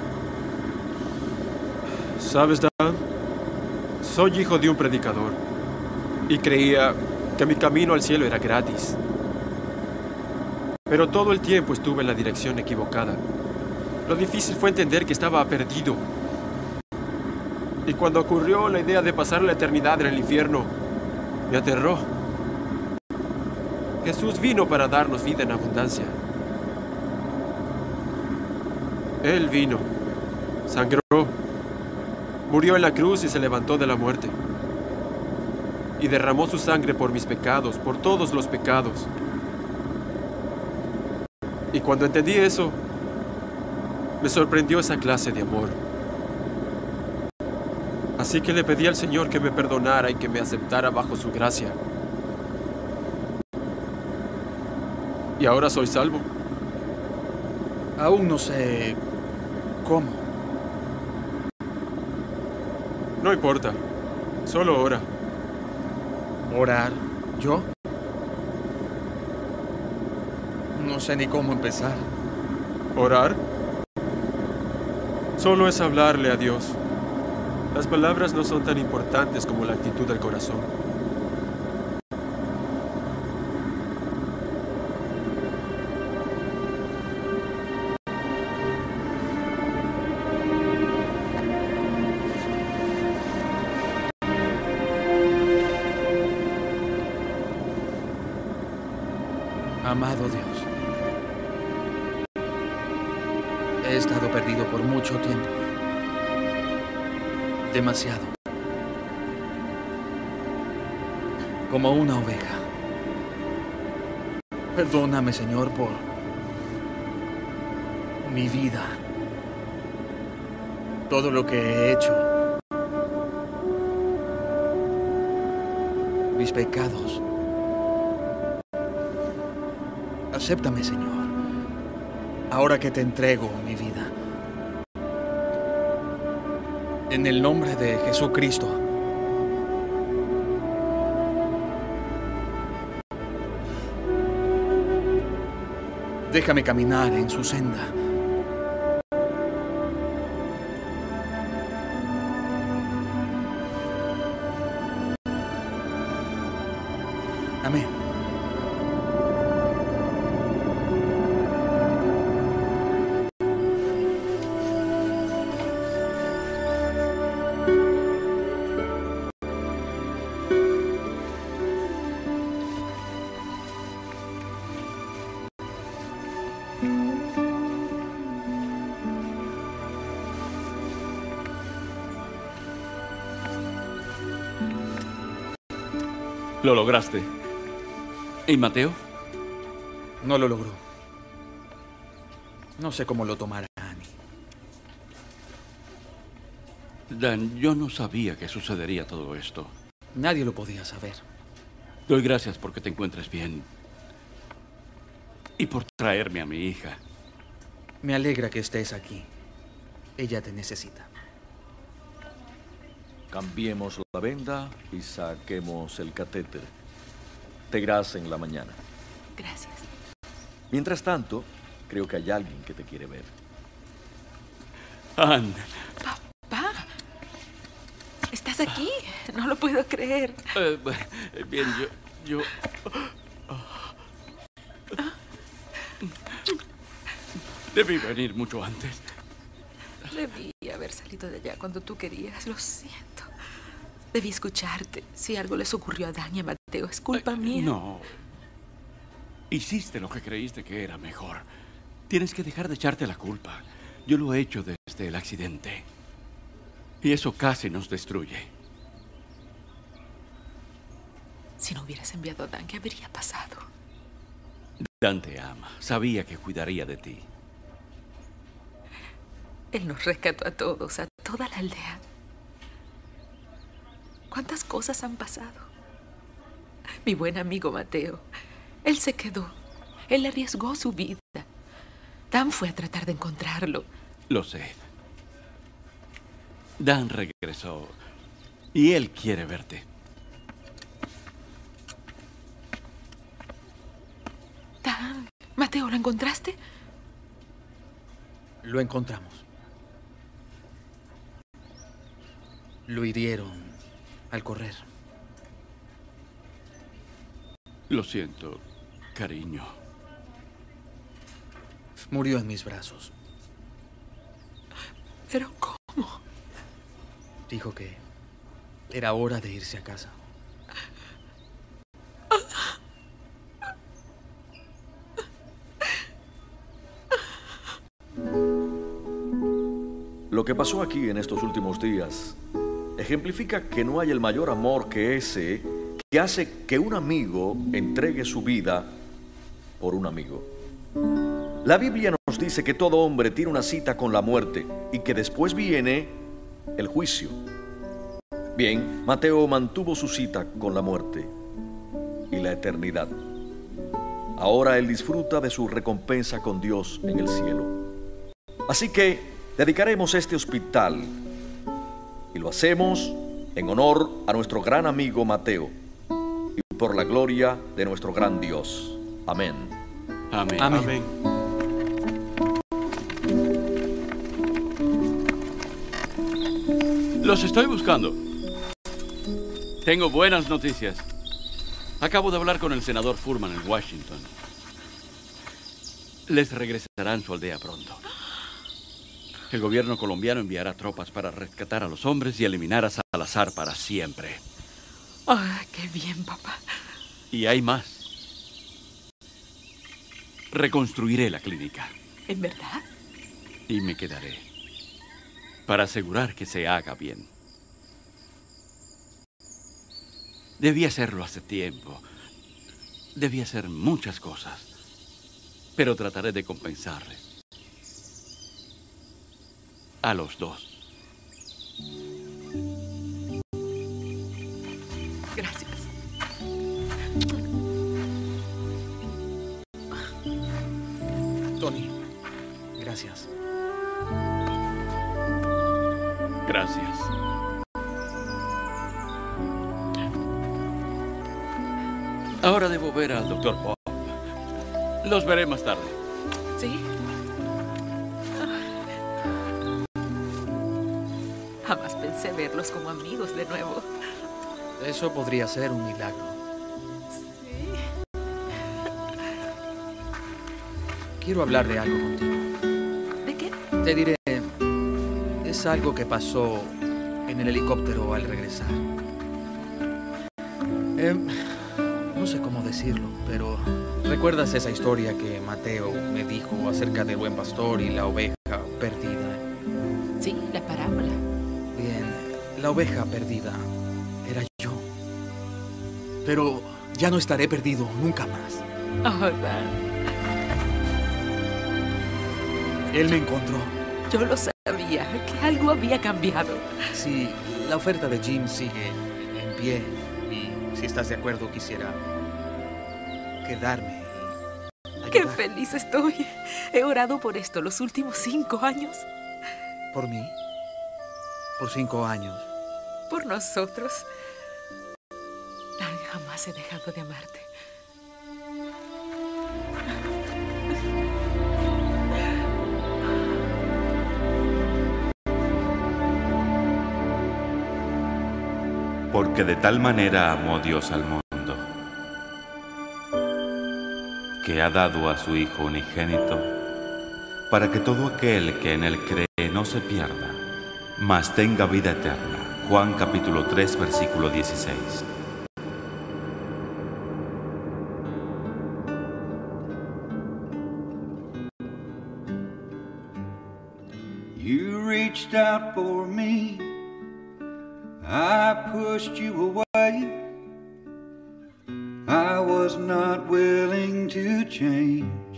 ¿Sabes, Dan? Soy hijo de un predicador y creía que mi camino al cielo era gratis. Pero todo el tiempo estuve en la dirección equivocada. Lo difícil fue entender que estaba perdido. Y cuando ocurrió la idea de pasar la eternidad en el infierno, me aterró. Jesús vino para darnos vida en abundancia. Él vino, sangró, murió en la cruz y se levantó de la muerte. Y derramó su sangre por mis pecados, por todos los pecados. Y cuando entendí eso, me sorprendió esa clase de amor. Así que le pedí al Señor que me perdonara y que me aceptara bajo su gracia. Y ahora soy salvo. Aún no sé cómo. No importa. Solo ora. ¿Orar? ¿Yo? No sé ni cómo empezar. ¿Orar? Solo es hablarle a Dios. Las palabras no son tan importantes como la actitud del corazón. Amado Dios, he estado perdido por mucho tiempo. Demasiado. Como una oveja. Perdóname, Señor, por mi vida. Todo lo que he hecho. Mis pecados. Acéptame, Señor, ahora que te entrego mi vida. En el nombre de Jesucristo. Déjame caminar en su senda. Amén. Lo lograste. ¿Y Mateo? No lo logró. No sé cómo lo tomará Annie. Dan, yo no sabía que sucedería todo esto. Nadie lo podía saber. Doy gracias porque te encuentres bien. Y por traerme a mi hija. Me alegra que estés aquí. Ella te necesita. Cambiemos la venda y saquemos el catéter. Te irás en la mañana. Gracias. Mientras tanto, creo que hay alguien que te quiere ver. Anne. Papá, ¿estás aquí? No lo puedo creer. Eh, bien, yo... yo... Debí venir mucho antes. Debí haber salido de allá cuando tú querías. Lo siento. Debí escucharte. Si algo les ocurrió a Dan y a Mateo, es culpa mía. No. Hiciste lo que creíste que era mejor. Tienes que dejar de echarte la culpa. Yo lo he hecho desde el accidente. Y eso casi nos destruye. Si no hubieras enviado a Dan, ¿qué habría pasado? Dan te ama. Sabía que cuidaría de ti. Él nos rescató a todos, a toda la aldea. ¿Cuántas cosas han pasado? Mi buen amigo Mateo, él se quedó. Él arriesgó su vida. Dan fue a tratar de encontrarlo. Lo sé. Dan regresó. Y él quiere verte. Dan, Mateo, ¿lo encontraste? Lo encontramos. Lo hirieron al correr. Lo siento, cariño. Murió en mis brazos. ¿Pero cómo? Dijo que era hora de irse a casa. Lo que pasó aquí en estos últimos días ejemplifica que no hay el mayor amor que ese que hace que un amigo entregue su vida por un amigo. La Biblia nos dice que todo hombre tiene una cita con la muerte y que después viene el juicio. Bien, Mateo mantuvo su cita con la muerte y la eternidad. Ahora él disfruta de su recompensa con Dios en el cielo. Así que dedicaremos este hospital y lo hacemos en honor a nuestro gran amigo Mateo y por la gloria de nuestro gran Dios. Amén. Amén. Amén. Amén. Los estoy buscando. Tengo buenas noticias. Acabo de hablar con el senador Furman en Washington. Les regresarán su aldea pronto. El gobierno colombiano enviará tropas para rescatar a los hombres y eliminar a Salazar para siempre. ¡Ah, qué bien, papá! Y hay más. Reconstruiré la clínica. ¿En verdad? Y me quedaré para asegurar que se haga bien. Debí hacerlo hace tiempo. Debí hacer muchas cosas. Pero trataré de compensarles. A los dos. Gracias. Tony, gracias. Gracias. Ahora debo ver al doctor Bob. Los veré más tarde. ¿Sí? Jamás pensé verlos como amigos de nuevo. Eso podría ser un milagro. Sí. Quiero hablar de algo contigo. ¿De qué? Te diré, es algo que pasó en el helicóptero al regresar. Eh, no sé cómo decirlo, pero ¿recuerdas esa historia que Mateo me dijo acerca del buen pastor y la oveja perdida? Sí, la parábola. Bien, la oveja perdida era yo. Pero ya no estaré perdido nunca más. Oh, Dan. Él me encontró. Yo lo sabía, que algo había cambiado. Sí, la oferta de Jim sigue en pie. Y si estás de acuerdo, quisiera quedarme y ayudar. ¡Qué feliz estoy! He orado por esto los últimos cinco años. ¿Por mí? Por cinco años. Por nosotros. Dan, jamás he dejado de amarte. Porque de tal manera amó Dios al mundo, que ha dado a su Hijo unigénito, para que todo aquel que en él cree no se pierda, mas tenga vida eterna. Juan capítulo tres, versículo dieciséis. You reached out for me, I pushed you away. I was not willing to change.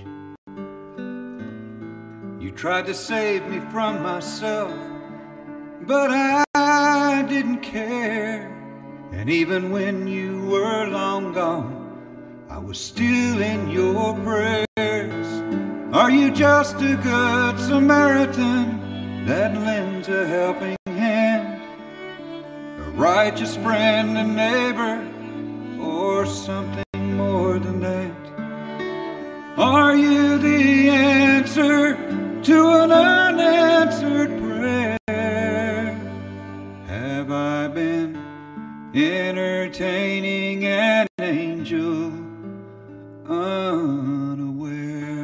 You tried to save me from myself, but I didn't care. And even when you were long gone, I was still in your prayers. Are you just a good Samaritan that lends a helping hand? A righteous friend and neighbor, or something more than that? Are you the answer to an unanswered prayer? Have I been entertaining an angel unaware?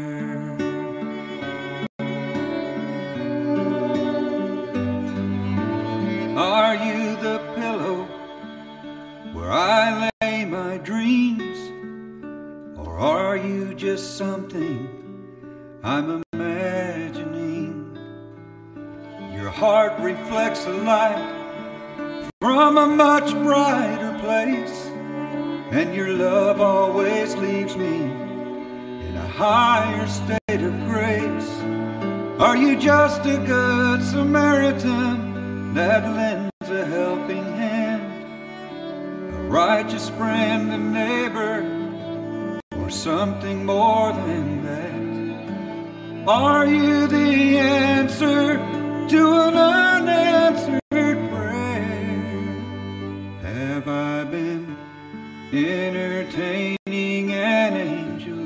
Are you the pillow where I lay my dreams? Or are you just something I'm imagining? Your heart reflects a light from a much brighter place, and your love always leaves me in a higher state of grace. Are you just a good Samaritan that lends a helping hand? A righteous friend and neighbor, or something more than that? Are you the answer to an unanswered prayer? Have I been entertaining an angel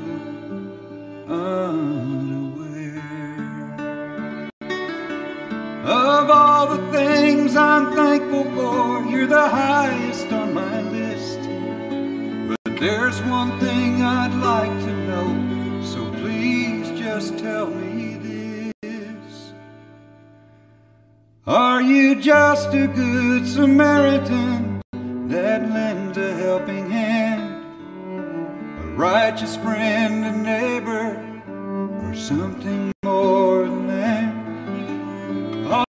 unaware? Of all the things I'm thankful for, you're the highest on my list. But there's one thing I'd like to know, so please just tell me this. Are you just a good Samaritan that lends a helping hand, a righteous friend, a neighbor, or something